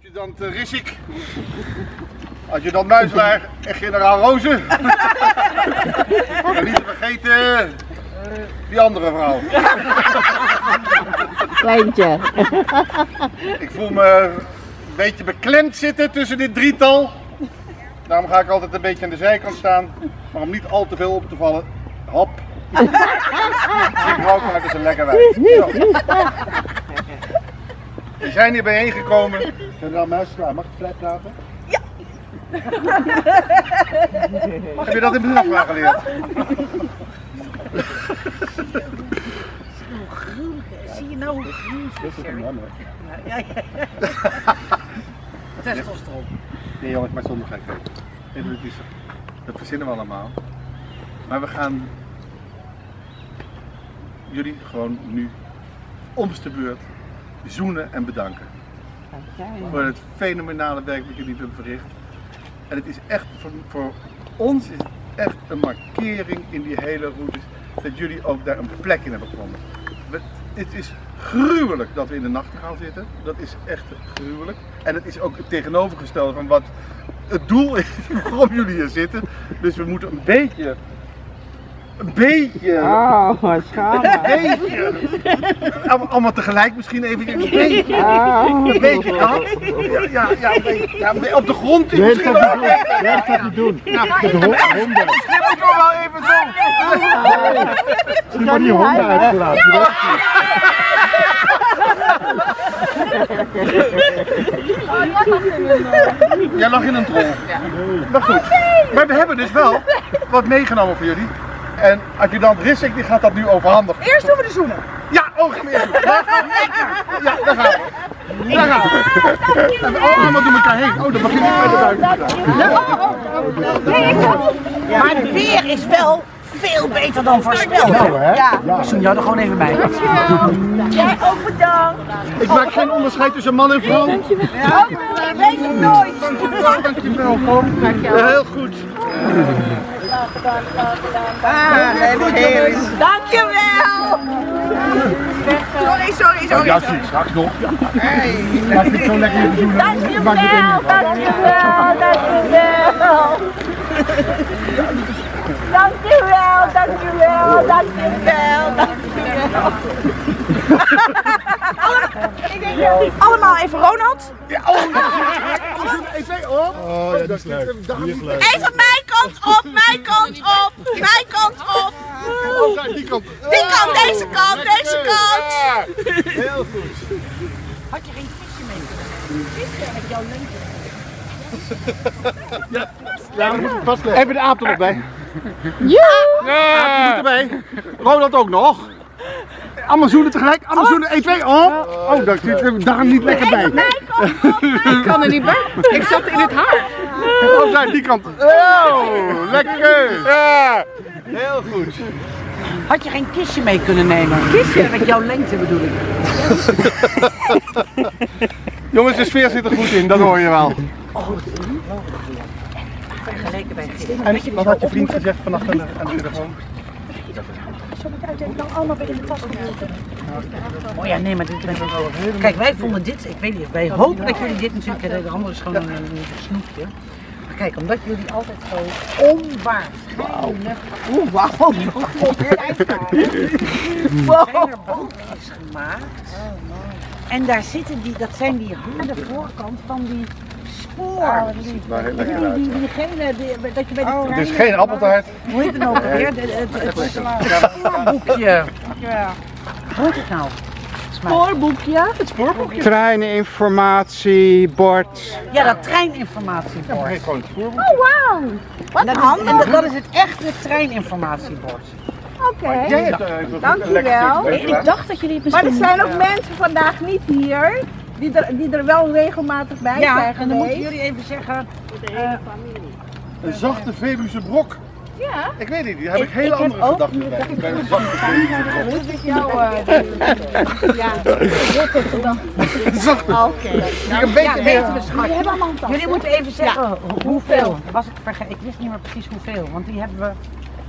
Adjudant Rissik, adjudant Muiselaar en generaal Rozen. En niet te vergeten die andere vrouw. Kleintje. Ik voel me een beetje beklemd zitten tussen dit drietal. Daarom ga ik altijd een beetje aan de zijkant staan, maar om niet al te veel op te vallen. Hop. Die vrouw is een lekker wijf. We zijn hier bijeengekomen. Generaal Muiselaar, mag ik vrij praten? Ja. Heb je dat in de afvraag geleerd? Zie je nou hoe gruwelijk is, Sherry? Ja. Testosteron. Nee jongens, maar zonder gekheid. Dat verzinnen we allemaal. Maar we gaan jullie gewoon nu om de beurt zoenen en bedanken. Voor het fenomenale werk wat jullie hebben verricht. En het is echt, voor ons is het echt een markering in die hele routes dat jullie ook daar een plek in hebben gevonden. Het is gruwelijk dat we in de nachtegaal zitten. Dat is echt gruwelijk. En het is ook het tegenovergestelde van wat het doel is waarom jullie hier zitten. Dus we moeten een beetje. Oh, wat schaam. Allemaal tegelijk misschien even een beetje. Een beetje dat. Ja, op de grond. Nee, dat gaat niet doen. Ja, de honden. Misschien moeten we wel even zo. Ze worden die honden uitgelaten. Jij lag in een trol. Maar goed. Maar we hebben dus wel wat meegenomen voor jullie. En adjudant Rissik die gaat dat nu overhandigen. Eerst doen we de zoenen. Ja, ook meer zoenen. Ja, daar gaan we. Daar gaan we. En allemaal door elkaar heen. Oh, dan begin ik bij de buiten. Maar het weer is wel veel beter dan voorspeld. Ja, ik zoen jou er gewoon even bij. Jij ook bedankt. Ik maak geen onderscheid tussen man en vrouw. Ja, weet het nooit. Dankjewel. Heel goed. Dankjewel. Sorry. Ja, zie, straks nog. Laat ik zo lekker even doen. Dankjewel. Allemaal even Ronald. Ja, even, oh, dat is leuk. Even mijn kant op. Die kant. Deze kant. Heel goed. Had je geen visje mee kunnen? Visje met jouw lengte. Ja, we moeten vastleggen. Even de aap er nog bij. Ja! Moet erbij. Ronald ook nog. Allemaal zoenen tegelijk. Allemaal zoenen. 1, 2. Oh, daar zit daar niet lekker bij. Ik kan er niet bij. Ik zat in het haar. Oh, daar, die kant. Oh, lekker. Ja, heel goed. Had je geen kistje mee kunnen nemen? Kistje? Met jouw lengte bedoel ik. Jongens, de sfeer zit er goed in, dat hoor je wel. Vergeleken bij En wat had je vriend gezegd vannacht aan de telefoon? Oh ja, nee, maar dit is wel. Kijk, wij vonden dit, ik weet niet, wij hopen dat jullie dit natuurlijk, de andere is gewoon een snoepje. Maar kijk, omdat jullie altijd zo onwaarschijnlijk. Wauw, zijn er bootjes gemaakt. En daar zitten dat zijn die harde voorkant van die spoor. Die Diegene, dat je bij de trein... Het is geen appeltaart. Hoe heet het nou weer? Het spoorboekje. Hoe heet het nou? Spoorboekje? Het spoorboekje. Treininformatie, bord. Ja, dat treininformatiebord. Nee, gewoon het spoorboek. Oh, wauw. Wat handig. En dat is het echte treininformatiebord. Oké. Dankjewel. Ik dacht dat jullie het misschien... Maar er zijn ook mensen vandaag niet hier, die er wel regelmatig bij zijn geweest. En dan moeten jullie even zeggen... Een zachte Veluwse brok. Ja. Ik weet niet, die heb ik hele andere gedachten bij. Bij een zachte Veluwse brok. Dat is jouw... ja, Zachte. Oké. Een beetje weten we schat. Jullie hebben allemaal een tas. Jullie moeten even zeggen hoeveel. Ik wist niet meer precies hoeveel, want die hebben we...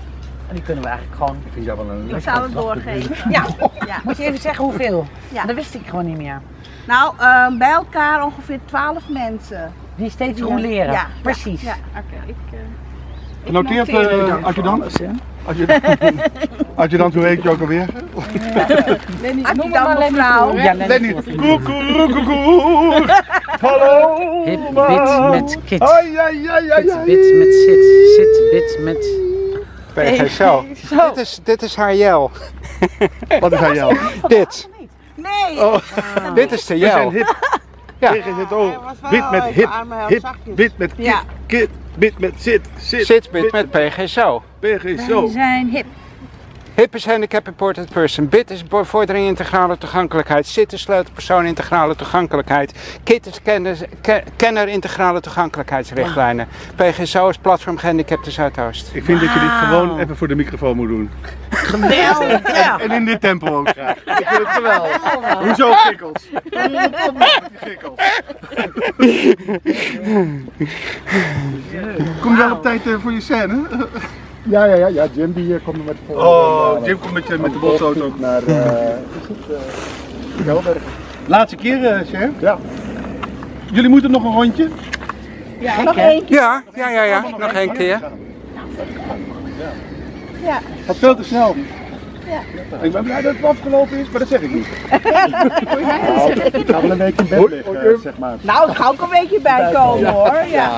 En die kunnen we eigenlijk gewoon... Ik vind jou wel een Ik zal het doorgeven. Ja, Ja. moet je even zeggen hoeveel? Ja. Dat wist ik gewoon niet meer. Nou, bij elkaar ongeveer 12 mensen. Die steeds roleren. Ja. Precies. Ja, oké. Genoteerd, adjudant? Adjudant, hoe heet je ook alweer? Adjudant mevrouw. Ja, Lenny. Koekoekoekoe. Hallo. Hip, bit met kit. Ai, ai, ai, ai, Bit, ai. bit met zit. Zit, bit met... PG zo. Dit is haar jel. Wat is hij jou? Dit. Nee. Oh, Dit is de we zijn jel. hip. Ja. Tegen het oog. Bit met hip. Hip, bit met kit. Ja. Kit, bit met zit. Zitbit met PG zo. PG zo. zijn hip. Hip is handicap important person. Bit is bevordering integrale toegankelijkheid. Zit is sleutelpersoon integrale toegankelijkheid. KIT is kenner integrale toegankelijkheidsrichtlijnen. PGSO is platform gehandicapten Zuidoost. Ik vind dat je dit gewoon even voor de microfoon moet doen. Geweldig. Ja. En in dit tempo ook graag. Ik vind het geweldig. Hoezo gikkels? Kom met die gikkels. Kom je wel op tijd voor je scène? Ja, Jim die komt er met de volgende. Oh, Jim komt met de botsauto. Naar Gelberg. Laatste keer, chef. Ja. Jullie moeten nog een rondje. Ja, nog één keer. Ja. Nog één keer. Ja. Gaat veel te snel. Ja. Ik ben blij dat het afgelopen is, maar dat zeg ik niet. Nou, ik ga wel een week in bed liggen, zeg maar. Nou, ik ga ook een beetje bijkomen hoor. Ja.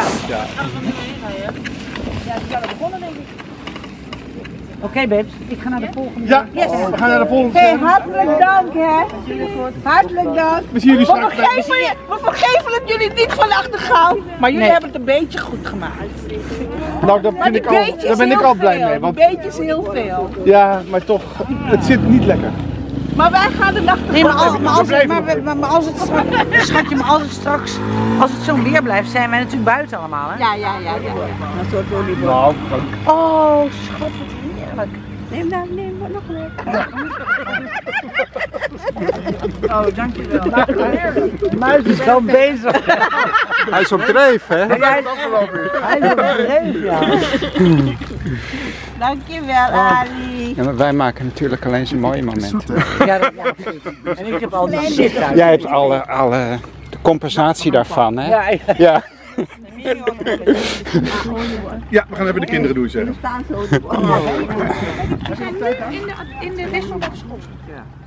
Ja, die zijn begonnen denk ik. Oké, babes, ik ga naar de volgende. Ja, Yes. we gaan naar de volgende Hey, scène. hartelijk dank hè. Hartelijk dank. We zien jullie straks. We vergeven het jullie niet van achtergaan, maar jullie hebben het een beetje goed gemaakt. Nou, daar Maar ben ik al blij mee. Want, Die beetjes heel veel. ja, maar toch, het zit niet lekker. Maar wij gaan de nacht Nee, maar, ervan. als het straks, schatje, maar als het zo weer blijft, zijn wij natuurlijk buiten allemaal, hè? Ja. Een soort oliebol. Nou, Oh, schat, wat heerlijk. Neem maar nog lekker. Oh, dankjewel. Heerlijk. Muis is wel bezig. Hij is op dreef, hè? Hij is op dreef, ja. Dankjewel Ali. Ja, maar wij maken natuurlijk alleen zo'n mooie momenten. Ja, en ik heb al die shit uit. Jij hebt alle de compensatie daarvan, hè? Ja, Ja. ja, we gaan even de kinderen doen zeggen. We staan zo. We zijn nu in de wisselbarschool.